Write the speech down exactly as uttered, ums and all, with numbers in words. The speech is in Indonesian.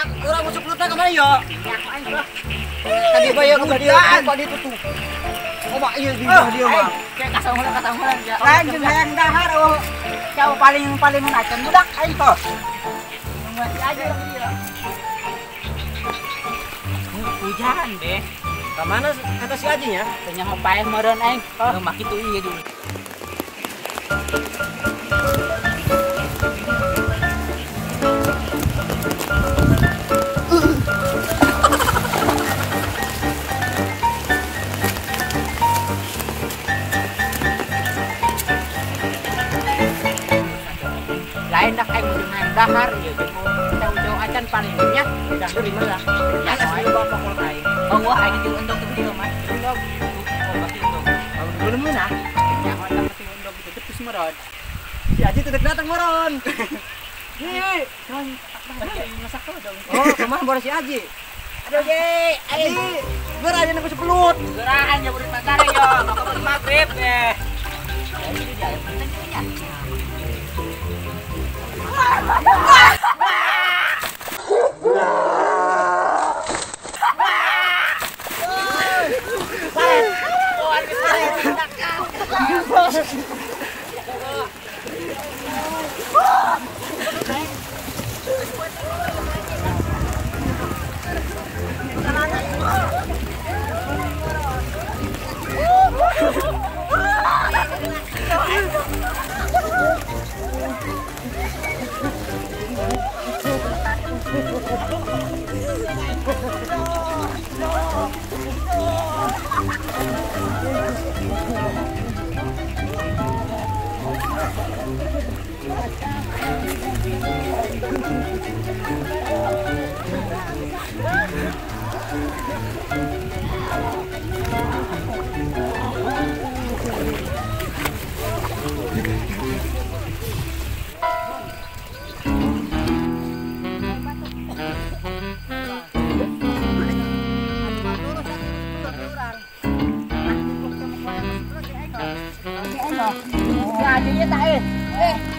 Urang masuk pelutnya kemana ya? Tadi bayar kemudian. Apa itu tuh? Oh, mak iya dia dia mah. Kayak kasang-kasang kasang-kasang ya. Lain jeung hayang dahar oh. Jauh paling paling menacem budak aing toh. Masih aja dia. Hujan deh. Ke mana kata si Ajinya? Tanya ngapain meureun aing? Oh, mak kitu ieu dulu. Lain dah aing jeung dahar ieu jeung jauh-jauh acan palingnya udah dari mana? Ya aing bawa pokok aing. Oh, wah aing jeung endog teu dieu mah. Endog. Oh, baki endog. Belum mana? Ya orang mesti endog gitu terus merod. Si Aji teu datang moron. Ye, kan masak tuh dong. oh, kemana baru si Aji? Aduh, ye, Aji, gue aja nang sepelut. gerahan ya burit pasar yo, mau ke maghrib deh. Jadi dia pentingnya. Ya, dia tak eh. Eh,